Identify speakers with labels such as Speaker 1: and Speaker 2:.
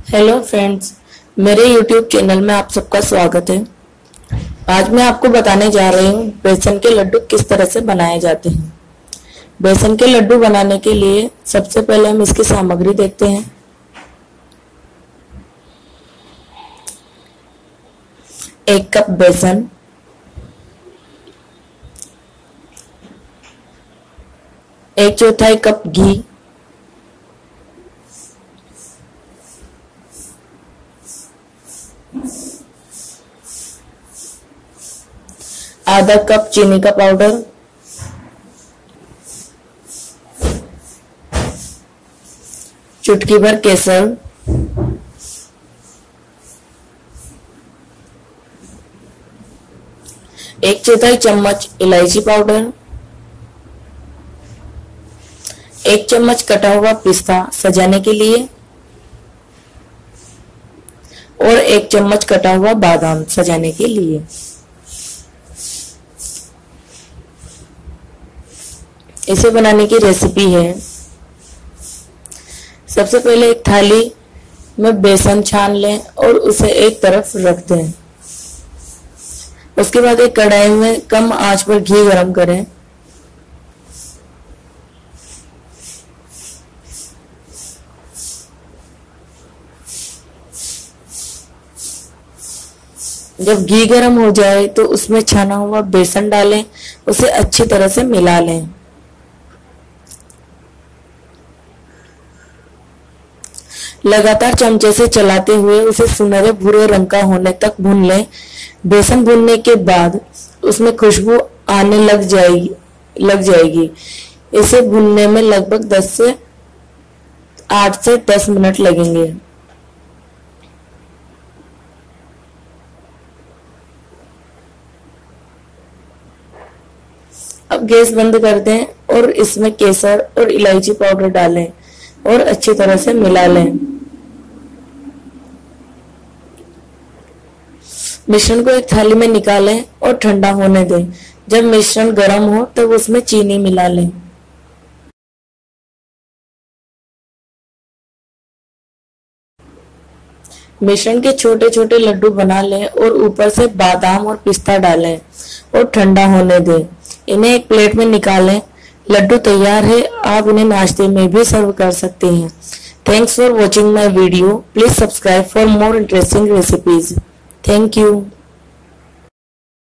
Speaker 1: Hello friends, मेरे YouTube channel में आप सबका स्वागत है। आज मैं आपको बताने जा रही हूँ बेसन के लड्डू किस तरह से बनाए जाते हैं। बेसन के लड्डू बनाने के लिए सबसे पहले हम इसकी सामग्री देखते हैं। एक कप बेसन, एक चौथाई कप घी, आधा कप चीनी का पाउडर, चुटकी भर केसर, एक चौथाई चम्मच इलायची पाउडर, एक चम्मच कटा हुआ पिस्ता सजाने के लिए और एक चम्मच कटा हुआ बादाम सजाने के लिए। इसे बनाने की रेसिपी है। सबसे पहले एक थाली में बेसन छान लें और उसे एक तरफ रख दें। उसके बाद एक कढ़ाई में कम आंच पर घी गरम करें। जब घी गरम हो जाए तो उसमें छाना हुआ बेसन डालें, उसे अच्छी तरह से मिला लें। लगातार चमचे से चलाते हुए उसे सुनहरे भूरे रंग का होने तक भून लें। बेसन भूनने के बाद उसमें खुशबू आने लग जाएगी। इसे भूनने में लगभग 8 से 10 मिनट लगेंगे। अब गैस बंद कर दें और इसमें केसर और इलायची पाउडर डालें और अच्छी तरह से मिला लें। मिश्रण को एक थाली में निकालें और ठंडा होने दें। जब मिश्रण गर्म हो तब उसमें चीनी मिला लें। मिश्रण के छोटे छोटे लड्डू बना लें और ऊपर से बादाम और पिस्ता डालें और ठंडा होने दें। इन्हें एक प्लेट में निकालें। लड्डू तैयार है। आप इन्हें नाश्ते में भी सर्व कर सकते हैं। Thanks for watching my video. Please subscribe for more interesting recipes. Thank you.